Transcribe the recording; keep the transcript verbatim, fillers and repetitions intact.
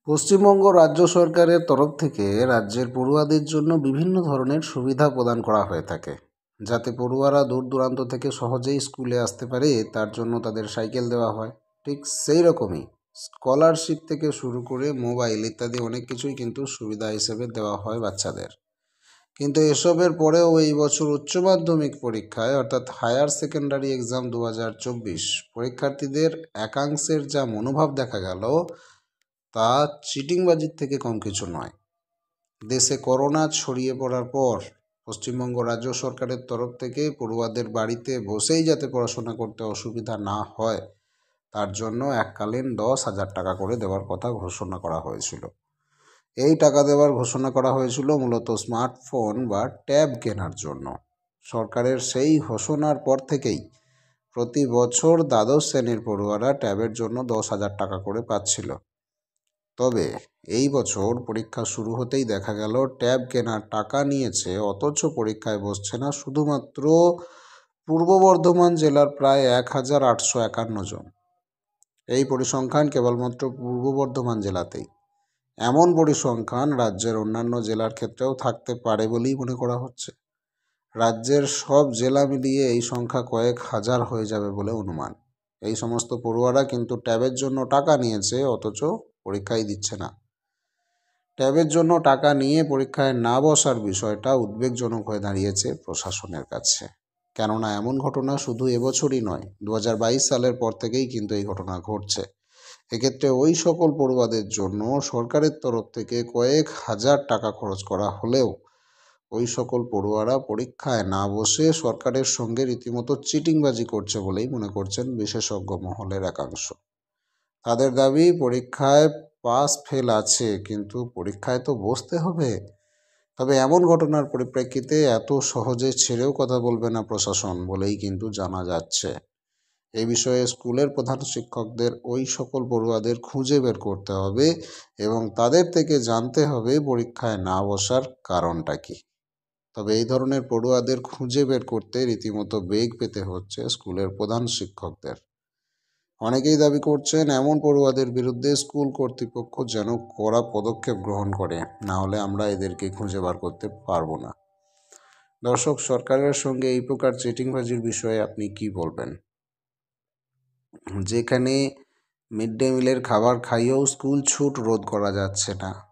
পশ্চিমবঙ্গ রাজ্য সরকারের তরফ থেকে রাজ্যের পড়ুয়াদের জন্য বিভিন্ন ধরনের সুবিধা প্রদান করা হয়ে থাকে, যাতে পড়ুয়ারা দূর দূরান্ত থেকে সহজেই স্কুলে আসতে পারে। তার জন্য তাদের সাইকেল দেওয়া হয়। ঠিক সেই রকমই স্কলারশিপ থেকে শুরু করে মোবাইল ইত্যাদি অনেক কিছুই কিন্তু সুবিধা হিসেবে দেওয়া হয় বাচ্চাদের। কিন্তু এসবের পরেও এই বছর উচ্চ মাধ্যমিক পরীক্ষায় অর্থাৎ হায়ার সেকেন্ডারি এক্সাম দু হাজার চব্বিশ পরীক্ষার্থীদের একাংশের যা মনোভাব দেখা গেল, তা চিটিংবাজির থেকে কম কিছু নয়। দেশে করোনা ছড়িয়ে পড়ার পর পশ্চিমবঙ্গ রাজ্য সরকারের তরফ থেকে পড়ুয়াদের বাড়িতে বসেই যাতে পড়াশোনা করতে অসুবিধা না হয়, তার জন্য এককালীন দশ হাজার টাকা করে দেওয়ার কথা ঘোষণা করা হয়েছিল। এই টাকা দেওয়ার ঘোষণা করা হয়েছিল মূলত স্মার্টফোন বা ট্যাব কেনার জন্য। সরকারের সেই ঘোষণার পর থেকেই প্রতি বছর দ্বাদশ শ্রেণীর পড়ুয়ারা ট্যাবের জন্য দশ হাজার টাকা করে পাচ্ছিল। তবে এই বছর পরীক্ষা শুরু হতেই দেখা গেল ট্যাব কেনার টাকা নিয়েছে, অথচ পরীক্ষায় বসছে না শুধুমাত্র পূর্ব বর্ধমান জেলার প্রায় এক হাজার আটশো একান্ন জন। এই পরিসংখ্যান কেবলমাত্র পূর্ব বর্ধমান জেলাতেই। এমন পরিসংখ্যান রাজ্যের অন্যান্য জেলার ক্ষেত্রেও থাকতে পারে বলেই মনে করা হচ্ছে। রাজ্যের সব জেলা মিলিয়ে এই সংখ্যা কয়েক হাজার হয়ে যাবে বলে অনুমান। এই সমস্ত পড়ুয়ারা কিন্তু ট্যাবের জন্য টাকা নিয়েছে, অথচ পরীক্ষাই দিচ্ছে না। ট্যাবের জন্য টাকা নিয়ে পরীক্ষায় না বসার বিষয়টা উদ্বেগজনক হয়ে দাঁড়িয়েছে প্রশাসনের কাছে। কেননা এমন ঘটনা শুধু এবছরই নয়, দু হাজার বাইশ সালের পর থেকেই কিন্তু এই ঘটনা ঘটছে। এক্ষেত্রে ওই সকল পড়ুয়াদের জন্য সরকারের তরফ থেকে কয়েক হাজার টাকা খরচ করা হলেও ওই সকল পড়ুয়ারা পরীক্ষায় না বসে সরকারের সঙ্গে রীতিমতো চিটিংবাজি করছে বলেই মনে করছেন বিশেষজ্ঞ মহলের একাংশ। তাদের দাবি, পরীক্ষায় পাস ফেল আছে, কিন্তু পরীক্ষায় তো বসতে হবে। তবে এমন ঘটনার পরিপ্রেক্ষিতে এত সহজে ছেড়েও কথা বলবে না প্রশাসন বলেই কিন্তু জানা যাচ্ছে। এই বিষয়ে স্কুলের প্রধান শিক্ষকদের ওই সকল পড়ুয়াদের খুঁজে বের করতে হবে এবং তাদের থেকে জানতে হবে পরীক্ষায় না বসার কারণটা কি। তবে এই ধরনের পড়ুয়াদের খুঁজে বের করতে রীতিমতো বেগ পেতে হচ্ছে স্কুলের প্রধান শিক্ষকদের। অনেকেই দাবি করছেন এমন পড়ুয়াদের বিরুদ্ধে স্কুল কর্তৃপক্ষ যেন কড়া পদক্ষেপ গ্রহণ করে, না হলে আমরা এদেরকে খুঁজে বার করতে পারবো না। দর্শক, সরকারের সঙ্গে এই প্রকার চিটিংবাজির বিষয়ে আপনি কি বলবেন? যেখানে মিড ডে মিলের খাবার খাইয়েও স্কুল ছুট রোধ করা যাচ্ছে না,